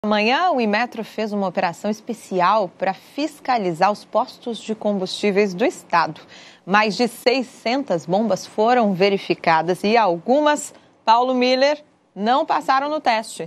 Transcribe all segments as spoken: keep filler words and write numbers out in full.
Amanhã, o Imetro fez uma operação especial para fiscalizar os postos de combustíveis do estado. Mais de seiscentas bombas foram verificadas e algumas, Paulo Miller, não passaram no teste.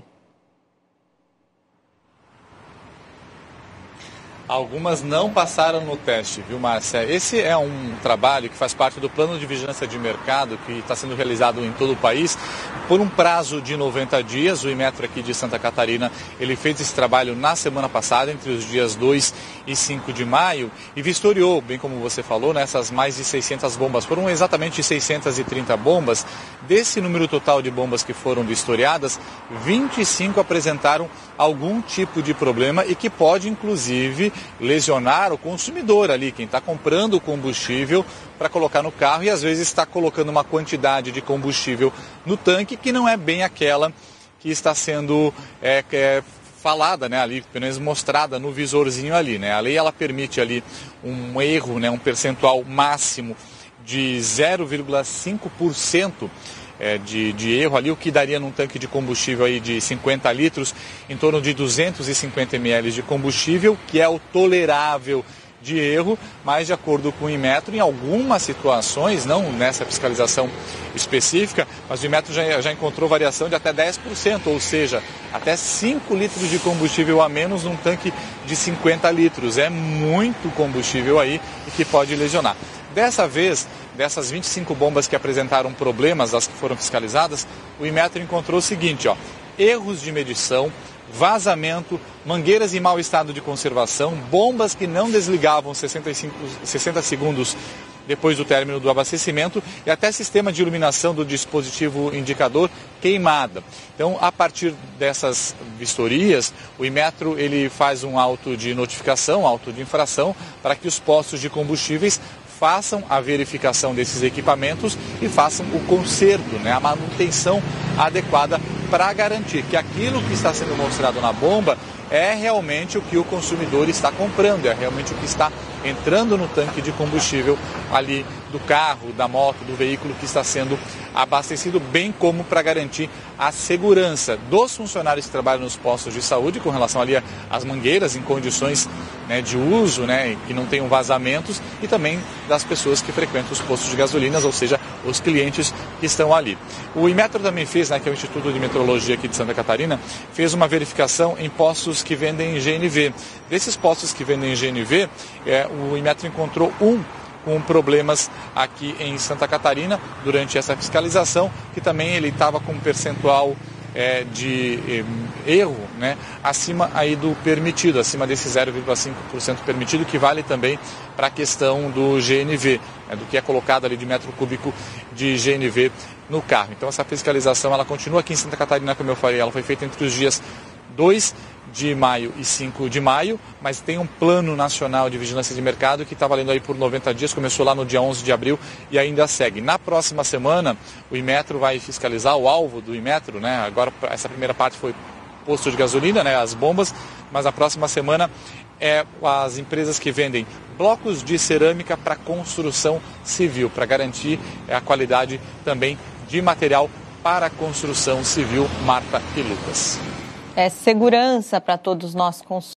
Algumas não passaram no teste, viu, Márcia? Esse é um trabalho que faz parte do plano de vigilância de mercado que está sendo realizado em todo o país. Por um prazo de noventa dias, o Imetro aqui de Santa Catarina, ele fez esse trabalho na semana passada, entre os dias dois e cinco de maio, e vistoriou, bem como você falou, nessas mais de seiscentas bombas. Foram exatamente seiscentas e trinta bombas. Desse número total de bombas que foram vistoriadas, vinte e cinco apresentaram algum tipo de problema e que pode, inclusive, lesionar o consumidor ali, quem está comprando o combustível para colocar no carro e às vezes está colocando uma quantidade de combustível no tanque que não é bem aquela que está sendo é, é, falada, né, ali, pelo menos mostrada no visorzinho ali, né? A lei ela permite ali um erro, né, um percentual máximo de zero vírgula cinco por cento É, de, de erro ali, o que daria num tanque de combustível aí de cinquenta litros, em torno de duzentos e cinquenta mililitros de combustível, que é o tolerável de erro, mas de acordo com o Imetro, em algumas situações, não nessa fiscalização específica, mas o Imetro já, já encontrou variação de até dez por cento, ou seja, até cinco litros de combustível a menos num tanque de cinquenta litros. É muito combustível aí e que pode lesionar. Dessa vez, dessas vinte e cinco bombas que apresentaram problemas, as que foram fiscalizadas, o Imetro encontrou o seguinte, ó, erros de medição, vazamento, mangueiras em mau estado de conservação, bombas que não desligavam sessenta e cinco, sessenta segundos depois do término do abastecimento e até sistema de iluminação do dispositivo indicador queimada. Então, a partir dessas vistorias, o Imetro ele faz um auto de notificação, auto de infração, para que os postos de combustíveis façam a verificação desses equipamentos e façam o conserto, né, a manutenção adequada para garantir que aquilo que está sendo mostrado na bomba é realmente o que o consumidor está comprando, é realmente o que está entrando no tanque de combustível ali do carro, da moto, do veículo que está sendo abastecido, bem como para garantir a segurança dos funcionários que trabalham nos postos de saúde com relação ali às mangueiras em condições, né, de uso, né, que não tenham vazamentos, e também das pessoas que frequentam os postos de gasolinas, ou seja, os clientes que estão ali. O Imetro também fez, né, que é o Instituto de Metrologia aqui de Santa Catarina, fez uma verificação em postos que vendem G N V. Desses postos que vendem G N V, é, o Imetro encontrou um com problemas aqui em Santa Catarina durante essa fiscalização, que também ele estava com um percentual é, de eh, erro, né, acima aí do permitido, acima desse zero vírgula cinco por cento permitido, que vale também para a questão do G N V, né, do que é colocado ali de metro cúbico de G N V no carro. Então essa fiscalização ela continua aqui em Santa Catarina, como eu falei, ela foi feita entre os dias dois de maio e cinco de maio, mas tem um plano nacional de vigilância de mercado que está valendo aí por noventa dias, começou lá no dia onze de abril e ainda segue. Na próxima semana, o Imetro vai fiscalizar o alvo do Imetro, né? Agora essa primeira parte foi posto de gasolina, né? As bombas, mas a próxima semana é as empresas que vendem blocos de cerâmica para construção civil, para garantir a qualidade também de material para construção civil. Marta e Lucas. É segurança para todos nós consumidores.